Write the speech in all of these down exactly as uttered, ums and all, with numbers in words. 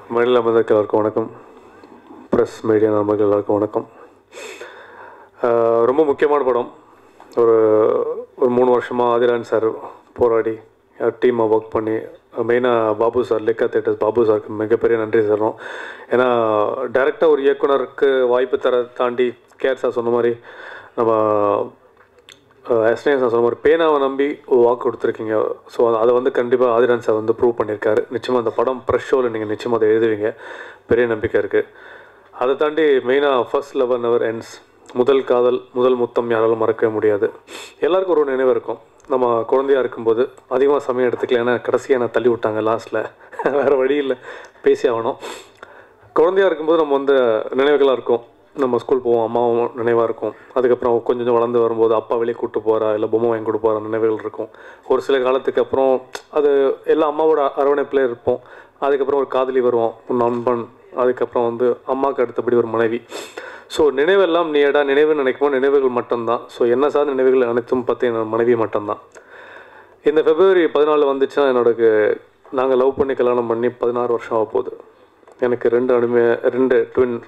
மணில அமர்ந்திருக்க எல்லாருக்கும் வணக்கம். ப்ரெஸ் மீடியா நண்பர்கள் எல்லாருக்கும் வணக்கம். ரொம்ப முக்கியமான படம். ஒரு ஒரு மூணு வருஷமாக ஆதிரான் சார் போராடி டீமாக ஒர்க் பண்ணி மெயினாக Babu sir, Lyca theatres Babu சாருக்கு மிகப்பெரிய நன்றி சொல்கிறோம். ஏன்னா டைரெக்டாக ஒரு இயக்குனருக்கு வாய்ப்பு தர தாண்டி கேர் சார் சொன்ன மாதிரி நம்ம எஸ்னேன் சார் சொன்ன மாதிரி பேனாவை நம்பி வாக்கு கொடுத்துருக்கீங்க. ஸோ அதை வந்து கண்டிப்பாக ஆதிரான் சார் வந்து ப்ரூவ் பண்ணியிருக்காரு. நிச்சயமாக அந்த படம் ப்ரெஷ் ஷோவில் நீங்கள் நிச்சயமாக அதை எழுதுவீங்க, பெரிய நம்பிக்கை இருக்குது. அதை தாண்டி மெயினாக ஃபர்ஸ்ட் லவ் நெவர் எண்ட்ஸ், முதல் காதல் முதல் முத்தம் யாராலும் மறக்கவே முடியாது. எல்லாருக்கும் ஒரு நினைவு இருக்கும். நம்ம குழந்தையாக இருக்கும்போது அதிகமாக சமயம் எடுத்துக்கல, ஏன்னா கடைசியாக நான் தள்ளி விட்டாங்க லாஸ்ட்டில், வேறு வழி இல்லை, பேசி ஆகணும். குழந்தையாக இருக்கும்போது நம்ம வந்து நினைவுகளாக இருக்கும். நம்ம ஸ்கூல் போவோம், அம்மாவும் நினைவாக இருக்கும். அதுக்கப்புறம் கொஞ்சம் கொஞ்சம் வளர்ந்து வரும்போது அப்பா வெளியே கூப்பிட்டு போகிறா, இல்லை பொம்மை வாங்கி கொடுக்க போகிற நினைவுகள் இருக்கும். ஒரு சில காலத்துக்கு அப்புறம் அது எல்லாம் அம்மாவோட அரவணைப்பில் இருப்போம். அதுக்கப்புறம் ஒரு காதலி வருவோம், ஒரு நண்பன், அதுக்கப்புறம் வந்து அம்மாவுக்கு அடுத்தபடி ஒரு மனைவி. ஸோ நினைவெல்லாம் நீடா நினைவுன்னு நினைக்குமோ நினைவுகள் மட்டும்தான். ஸோ என்ன சார்ந்த நினைவுகள் அனைத்தும் பார்த்து என்னோட மனைவி மட்டும்தான். இந்த பிப்ரவரி பதினாலு வந்துச்சுன்னா என்னோட நாங்கள் லவ் பண்ணி கல்யாணம் பண்ணி பதினாறு வருஷம் ஆக போகுது. எனக்கு ரெண்டு அனுமே ரெண்டு ட்வின்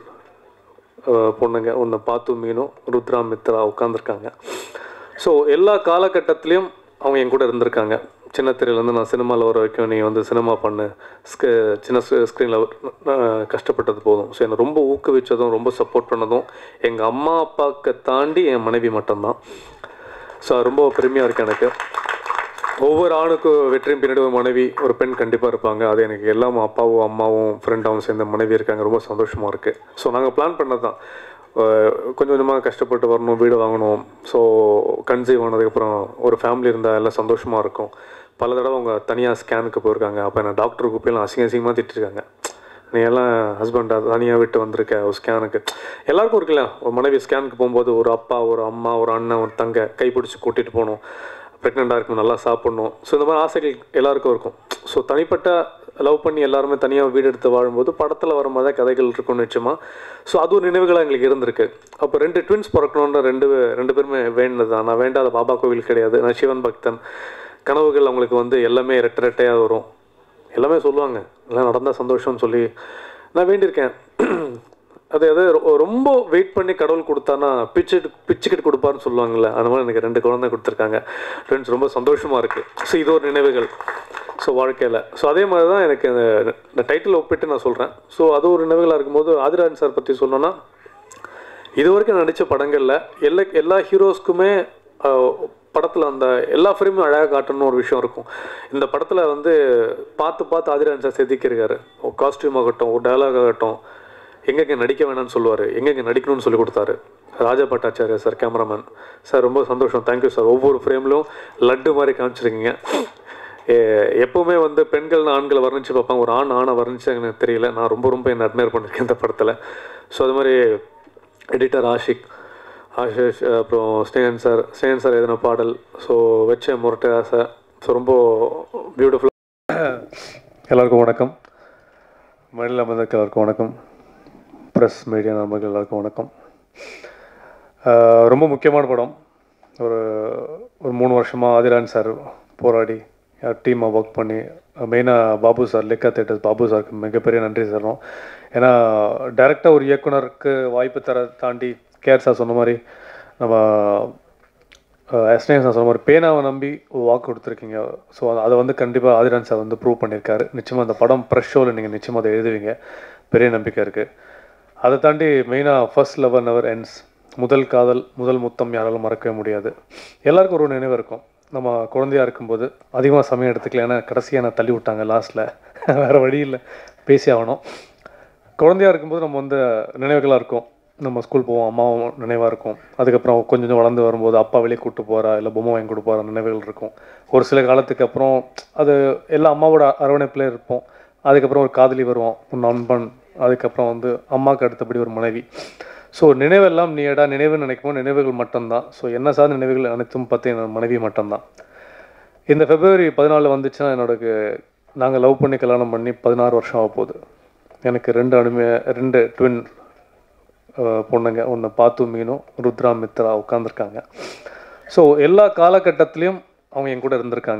பொண்ணுங்க, ஒன்று பாத்து மீனும் ருத்ரா மித்ரா உட்காந்துருக்காங்க. ஸோ எல்லா காலகட்டத்துலேயும் அவங்க என் கூட இருந்திருக்காங்க. சின்ன திரையிலேருந்து நான் சினிமாவில் வர வரைக்கும் நீ வந்து சினிமா பண்ணு, ஸ்க சின்ன ஸ்க்ரீனில் கஷ்டப்பட்டது போதும். ஸோ என்னை ரொம்ப ஊக்குவிச்சதும் ரொம்ப சப்போர்ட் பண்ணதும் எங்கள் அம்மா அப்பாவுக்கு தாண்டி என் மனைவி மட்டும்தான். ஸோ ரொம்ப பெருமையாக இருக்குது எனக்கு. ஒவ்வொரு ஆணுக்கும் வெற்றியும் பின்னாடி ஒரு மனைவி, ஒரு பெண் கண்டிப்பாக இருப்பாங்க. அது எனக்கு எல்லாம் அப்பாவும் அம்மாவும் ஃப்ரெண்டாகவும் சேர்ந்த மனைவி இருக்காங்க. ரொம்ப சந்தோஷமாக இருக்குது. ஸோ நாங்கள் பிளான் பண்ணது தான், கொஞ்சம் கொஞ்சமாக கஷ்டப்பட்டு வரணும், வீடு வாங்கணும். ஸோ கன்சீவ் ஆனதுக்கப்புறம் ஒரு ஃபேமிலி இருந்தால் எல்லாம் சந்தோஷமாக இருக்கும். பல தடவை அவங்க தனியாக ஸ்கேனுக்கு போயிருக்காங்க. அப்போ என்ன டாக்டருக்கு போய் அசிங்க அசிங்கமாக திட்டிருக்காங்க, நீ எல்லாம் ஹஸ்பண்டாக தனியாக விட்டு வந்திருக்க ஒரு ஸ்கேனுக்கு. எல்லாருக்கும் இருக்குல்ல, ஒரு மனைவி ஸ்கேனுக்கு போகும்போது ஒரு அப்பா, ஒரு அம்மா, ஒரு அண்ணன், ஒரு தங்கை கைப்பிடிச்சி கூட்டிகிட்டு போகணும், ப்ரெக்னெண்ட்டாக இருக்கணும், நல்லா சாப்பிட்ணும். ஸோ இந்த மாதிரி ஆசைகள் எல்லாருக்கும் இருக்கும். ஸோ தனிப்பட்ட லவ் பண்ணி எல்லாருமே தனியாக வீடு எடுத்து வாழும்போது படத்தில் வர மாதிரி கதைகள் இருக்கும் நிச்சயமாக. ஸோ அது ஒரு நினைவுகளாக எங்களுக்கு இருந்திருக்கு. அப்போ ரெண்டு ட்வின்ஸ் பிறக்கணுன்ற ரெண்டு ரெண்டு பேருமே வேண்டது தான். நான் வேண்டாத பாபா கோவில் கிடையாது. நான் சிவன் பக்தன். கனவுகள் அவங்களுக்கு வந்து எல்லாமே ரெட்டை ரெட்டையாக வரும். எல்லாமே சொல்லுவாங்க, எல்லாம் நடந்தால் சந்தோஷம்னு சொல்லி நான் வேண்டியிருக்கேன். அது அது ரொம்ப வெயிட் பண்ணி கடவுள் கொடுத்தானா பிச்சுட்டு பிச்சுக்கிட்டு கொடுப்பாருன்னு சொல்லுவாங்கள்ல, அந்த மாதிரி எனக்கு ரெண்டு குழந்தை கொடுத்துருக்காங்க. ஃப்ரெண்ட்ஸ் ரொம்ப சந்தோஷமாக இருக்குது. ஸோ இது ஒரு நினைவுகள் ஸோ வாழ்க்கையில். ஸோ அதே மாதிரி தான் எனக்கு இந்த டைட்டில் ஒப்பிட்டு நான் சொல்கிறேன். ஸோ அது ஒரு நினைவுகளாக இருக்கும்போது ஆதிரான் சார் பற்றி சொல்லணும்னா, இது வரைக்கும் நடித்த படங்களில் எல்லா எல்லா ஹீரோஸ்க்குமே படத்தில் அந்த எல்லா ஃப்ரேமும் அழகாக காட்டணும்னு ஒரு விஷயம் இருக்கும். இந்த படத்தில் வந்து பார்த்து பார்த்து ஆதிரான் சார் செதுக்கியிருக்காரு. ஒரு காஸ்டியூம் ஆகட்டும், ஒரு டயலாக் ஆகட்டும், எங்கெங்கே நடிக்க வேணாம்னு சொல்லுவார், எங்கெங்கே நடிக்கணும்னு சொல்லி கொடுத்தாரு. Raja Bhattacharya sir cameraman sir, ரொம்ப சந்தோஷம், தேங்க்யூ சார். ஒவ்வொரு ஃப்ரேம்லையும் லட்டு மாதிரி காமிச்சிருக்கீங்க. எப்போவுமே வந்து பெண்கள்னு ஆண்களை வர்ணித்து பார்ப்பாங்க, ஒரு ஆண் ஆணை வர்ணிச்சு எனக்கு தெரியல. நான் ரொம்ப ரொம்ப என்ன அட்மையர் பண்ணியிருக்கேன் இந்த படத்தில். ஸோ அது மாதிரி எடிட்டர் ஆஷிக், ஆஷிஷ், அப்புறம் ஸ்னேகன் சார் ஸ்னேகன் சார் எதுனா பாடல், ஸோ வச்ச முரட்டை ஆசை. ஸோ ரொம்ப பியூட்டிஃபுல்லாக. எல்லாருக்கும் வணக்கம். மணில அமர்ந்திருக்க எல்லாருக்கும் வணக்கம். ப்ரெஸ் மீடியா நண்பர்கள் எல்லாருக்கும் வணக்கம். ரொம்ப முக்கியமான படம். ஒரு ஒரு மூணு வருஷமாக ஆதிரான் சார் போராடி டீமாக ஒர்க் பண்ணி மெயினாக Babu sir, Lyca theatres Babu சாருக்கு மிகப்பெரிய நன்றி சொல்கிறோம். ஏன்னா டைரெக்டாக ஒரு இயக்குனருக்கு வாய்ப்பு தர தாண்டி கேர் சார் சொன்ன மாதிரி நம்ம எஸ்னேன் சார் சொன்ன மாதிரி பேனாவை நம்பி வாக்கு கொடுத்துருக்கீங்க. ஸோ அதை வந்து கண்டிப்பாக ஆதிரான் சார் வந்து ப்ரூவ் பண்ணியிருக்காரு. நிச்சயமாக அந்த படம் ப்ரெஷ் ஷோவில் நீங்கள் நிச்சயமாக அதை எழுதுவீங்க, பெரிய நம்பிக்கை இருக்குது. அதை தாண்டி மெயினாக ஃபர்ஸ்ட் லவ் நெவர் எண்ட்ஸ், முதல் காதல் முதல் முத்தம் யாராலும் மறக்கவே முடியாது. எல்லாருக்கும் ஒரு நினைவு இருக்கும். நம்ம குழந்தையாக இருக்கும்போது அதிகமாக சமயம் எடுத்துக்கல, ஏன்னா கடைசியாக நான் தள்ளி விட்டாங்க லாஸ்ட்டில், வேறு வழி இல்லை, பேசி ஆகணும். குழந்தையாக இருக்கும்போது நம்ம வந்து நினைவுகளாக இருக்கும். நம்ம ஸ்கூல் போவோம், அம்மாவும் நினைவாக இருக்கும். அதுக்கப்புறம் கொஞ்சம் கொஞ்சம் வளர்ந்து வரும்போது அப்பா வெளியே கூப்பிட்டு போகிறா, இல்லை பொம்மை வாங்கி கொடுக்க போகிற நினைவுகள் இருக்கும். ஒரு சில காலத்துக்கு அப்புறம் அது எல்லாம் அம்மாவோட அரவணைப்பில் இருப்போம். அதுக்கப்புறம் ஒரு காதலி வருவோம், ஒரு நண்பன், அதுக்கப்புறம் வந்து அம்மாவுக்கு அடுத்தபடி ஒரு மனைவி. ஸோ நினைவெல்லாம் நீடா நினைவுன்னு நினைக்குமோ நினைவுகள் மட்டும்தான். ஸோ என்ன சார்ந்த நினைவுகள் அனைத்தும் பார்த்து என்னோட மனைவி மட்டும்தான். இந்த பிப்ரவரி பதினாலு வந்துச்சுன்னா என்னோட நாங்கள் லவ் பண்ணி கல்யாணம் பண்ணி பதினாறு வருஷம் ஆக போகுது. எனக்கு ரெண்டு அனுமே ரெண்டு ட்வின் பொண்ணுங்க, ஒன்று பாத்து மீனும் ருத்ரா மித்ரா உட்காந்துருக்காங்க. ஸோ எல்லா காலகட்டத்துலேயும் அவங்க என் கூட இருந்திருக்காங்க.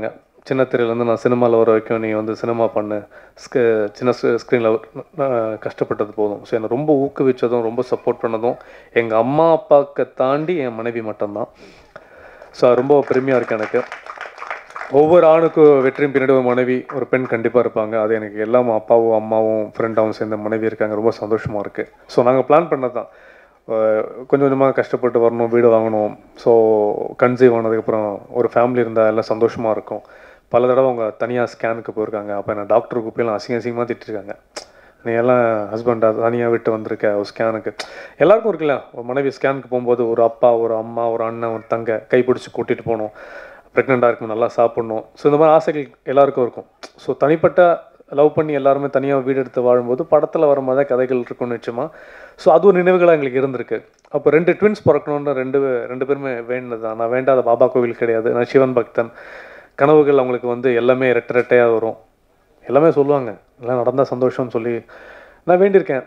சின்ன திரையிலேருந்து நான் சினிமாவில் வர வரைக்கும் நீ வந்து சினிமா பண்ணு, ஸ்க சின்ன ஸ்க்ரீனில் கஷ்டப்பட்டது போதும். ஸோ என்னை ரொம்ப ஊக்குவிச்சதும் ரொம்ப சப்போர்ட் பண்ணதும் எங்கள் அம்மா அப்பாவுக்கு தாண்டி என் மனைவி மட்டும்தான். ஸோ ரொம்ப பெருமையாக இருக்குது எனக்கு. ஒவ்வொரு ஆணுக்கும் வெற்றியும் பின்னாடி ஒரு மனைவி, ஒரு பெண் கண்டிப்பாக இருப்பாங்க. அது எனக்கு எல்லாமே அப்பாவும் அம்மாவும் ஃப்ரெண்டாகவும் சேர்ந்த மனைவி இருக்காங்க. ரொம்ப சந்தோஷமாக இருக்குது. ஸோ நாங்கள் பிளான் பண்ணது தான், கொஞ்சம் கொஞ்சமாக கஷ்டப்பட்டு வரணும், வீடு வாங்கணும். ஸோ கன்சீவ் ஆனதுக்கப்புறம் ஒரு ஃபேமிலி இருந்தால் எல்லாம் சந்தோஷமாக இருக்கும். பல தடவை அவங்க தனியாக ஸ்கேனுக்கு போயிருக்காங்க. அப்போ என்ன டாக்டருக்கு போயெல்லாம் அசிங்க அசிங்கமாக திட்டிருக்காங்க. நீ எல்லாம் ஹஸ்பண்டாக தனியாக விட்டு வந்திருக்க ஒரு ஸ்கேனுக்கு. எல்லாருக்கும் இருக்குல்ல, ஒரு மனைவி ஸ்கேனுக்கு போகும்போது ஒரு அப்பா, ஒரு அம்மா, ஒரு அண்ணன், ஒரு தங்கை கைப்பிடிச்சி கூட்டிகிட்டு போகணும், ப்ரெக்னெண்ட்டாக இருக்கும், நல்லா சாப்பிட்ணும். ஸோ இந்த மாதிரி ஆசைகள் எல்லாருக்கும் இருக்கும். ஸோ தனிப்பட்ட லவ் பண்ணி எல்லாருமே தனியாக வீடு எடுத்து வாழும்போது படத்தில் வர மாதிரி தான் கதைகள் இருக்கும்னு நிச்சயமாக. ஸோ அது ஒரு நினைவுகளாக எங்களுக்கு இருந்திருக்கு. அப்போ ரெண்டு ட்வின்ஸ் பிறக்கணுன்னு ரெண்டு ரெண்டு பேருமே வேண்டினது தான். நான் வேண்டாத பாபா கோவில் கிடையாது. நான் சிவன் பக்தன். கனவுகள் அவங்களுக்கு வந்து எல்லாமே ரெட்டை ரெட்டையாக வரும். எல்லாமே சொல்லுவாங்க, எல்லாம் நடந்தால் சந்தோஷம்னு சொல்லி நான் வேண்டியிருக்கேன்.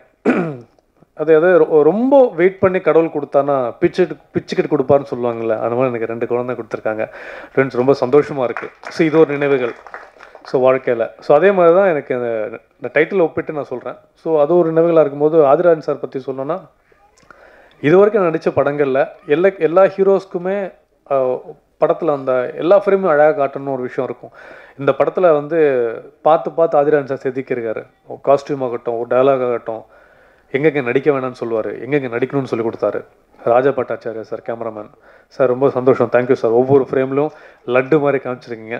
அது அது ரொம்ப வெயிட் பண்ணி கடவுள் கொடுத்தானா பிச்சுட்டு பிச்சுக்கிட்டு கொடுப்பாருன்னு சொல்லுவாங்கள்ல, அந்த மாதிரி எனக்கு ரெண்டு குழந்தை கொடுத்துருக்காங்க. ஃப்ரெண்ட்ஸ் ரொம்ப சந்தோஷமாக இருக்குது. ஸோ இது ஒரு நினைவுகள் ஸோ வாழ்க்கையில். ஸோ அதே மாதிரி தான் எனக்கு அந்த இந்த டைட்டில் ஒப்பிட்டு நான் சொல்கிறேன். ஸோ அது ஒரு நினைவுகளாக இருக்கும்போது ஆதிராஜன் சார் பற்றி சொல்லணும்னா, இது வரைக்கும் நடித்த படங்களில் எல்லா எல்லா ஹீரோஸ்க்குமே படத்தில் அந்த எல்லா ஃப்ரேமும் அழகாக காட்டணும்னு ஒரு விஷயம் இருக்கும். இந்த படத்தில் வந்து பார்த்து பார்த்து ஆதிராஜன் சார் செதுக்கியிருக்காரு. காஸ்டியூம் ஆகட்டும், ஒரு டயலாக் ஆகட்டும், எங்கெங்கே நடிக்க வேணாம்னு சொல்லுவார், எங்கெங்கே நடிக்கணும்னு சொல்லி கொடுத்தாரு. Raja Bhattacharya sir cameraman sir, ரொம்ப சந்தோஷம். Thank you sir. ஒவ்வொரு ஃப்ரேம்லும் லட்டு மாதிரி காமிச்சிருக்கீங்க.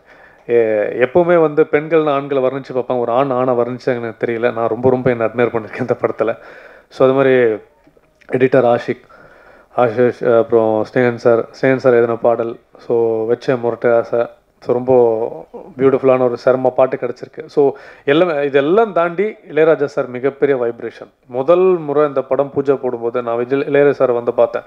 எப்போவுமே வந்து பெண்கள்னு ஆண்களை வர்ணிச்சு பார்ப்பாங்க, ஒரு ஆண் ஆணை வர்ணிச்சாங்க எனக்கு தெரியல. நான் ரொம்ப ரொம்ப என்ன அட்மையர் பண்ணியிருக்கேன் இந்த படத்தில். ஸோ அது மாதிரி எடிட்டர் ஆஷிக், ஆஷிஷ், அப்புறம் ஸ்னேகன் சார் ஸ்னேகன் சார் எதனா பாடல், ஸோ வச்ச முரட்டை ஆசை. ஸோ ரொம்ப பியூட்டிஃபுல்லான ஒரு சிரம பாட்டு கிடச்சிருக்கு. ஸோ எல்லாமே இதெல்லாம் தாண்டி இளையராஜா சார் மிகப்பெரிய வைப்ரேஷன். முதல் முறை இந்த படம் பூஜை போடும்போது நான் விஜய் இளையராஜா சார் வந்து பார்த்தேன்.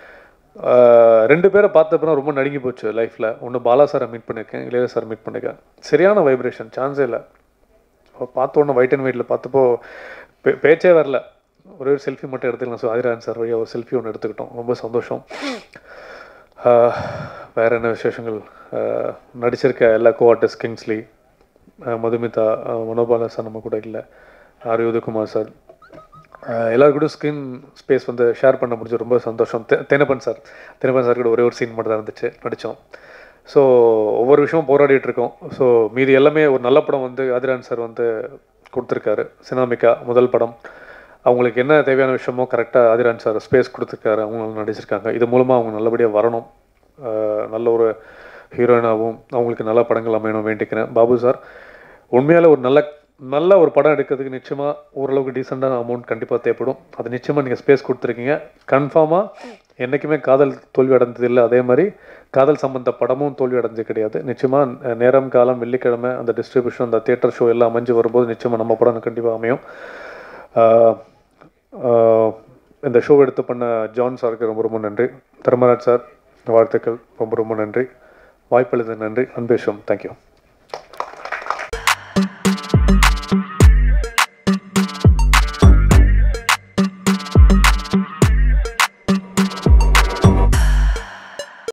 ரெண்டு பேரை பார்த்தப்பறம் ரொம்ப நடுங்கி போச்சு லைஃப்பில். ஒன்று பாலா சாரை மீட் பண்ணியிருக்கேன், இளையராஜா சார் மீட் பண்ணியிருக்கேன். சரியான வைப்ரேஷன், சான்ஸே இல்லை. பார்த்த ஒன்று ஒயிட் அண்ட் ஒயிட்டில் பார்த்தப்போ பே பேச்சே வரல. ஒரே ஒரு செல்ஃபி மட்டும் எடுத்துக்கலாம். ஸோ ஆதிராஜன் சார் வழியாக ஒரு செல்ஃபி ஒன்று எடுத்துக்கிட்டோம். ரொம்ப சந்தோஷம். வேறு என்ன விசேஷங்கள்? நடிச்சிருக்க எல்லா co artist, Kingsley, Madhumitha, Manobala sir நம்ம கூட இல்லை, ஆர் உதயகுமார் சார், எல்லாரும் கூட ஸ்க்ரீன் ஸ்பேஸ் வந்து ஷேர் பண்ண முடிஞ்சு ரொம்ப சந்தோஷம். தெ தெனப்பன் சார் தெனப்பன் சார் கூட ஒரே ஒரு சீன் மட்டும் தான் இருந்துச்சு, நடித்தோம். ஸோ ஒவ்வொரு விஷயமும் போராடிட்டு இருக்கோம். ஸோ மீதி எல்லாமே ஒரு நல்ல படம் வந்து ஆதிராஜன் சார் வந்து கொடுத்துருக்காரு. சினாமிகா முதல் படம், அவங்களுக்கு என்ன தேவையான விஷயமோ கரெக்டாக ஆதிராஜன் சார் ஸ்பேஸ் கொடுத்துருக்காரு. அவங்க நடிச்சிருக்காங்க. இது மூலமாக அவங்க நல்லபடியாக வரணும், நல்ல ஒரு ஹீரோயினாகவும் அவங்களுக்கு நல்ல படங்கள் அமையணும் வேண்டிக்கிறேன். பாபு சார் உண்மையால் ஒரு நல்ல நல்ல ஒரு படம் எடுக்கிறதுக்கு நிச்சயமாக ஓரளவுக்கு டீசெண்டான அமௌண்ட் கண்டிப்பாக தேவைப்படும். அது நிச்சயமாக நீங்கள் ஸ்பேஸ் கொடுத்துருக்கீங்க. கன்ஃபார்மாக என்றைக்குமே காதல் தோல்வி அடைந்தது இல்லை, அதே மாதிரி காதல் சம்பந்த படமும் தோல்வி அடைஞ்சது கிடையாது. நிச்சயமாக நேரம் காலம் வெள்ளிக்கிழமை அந்த டிஸ்ட்ரிபியூஷன் அந்த தியேட்டர் ஷோ எல்லாம் அமைஞ்சு வரும்போது நிச்சயமாக நம்ம படம் கண்டிப்பாக அமையும். இந்த ஷோ எடுத்து பண்ண ஜான் சாருக்கு ரொம்ப ரொம்ப நன்றி. தர்மராஜ் சார் வாழ்த்துக்கள், ரொம்ப ரொம்ப நன்றி. வாய்ப்பளித்த நன்றி. அன்பேஷம், தேங்க்யூ.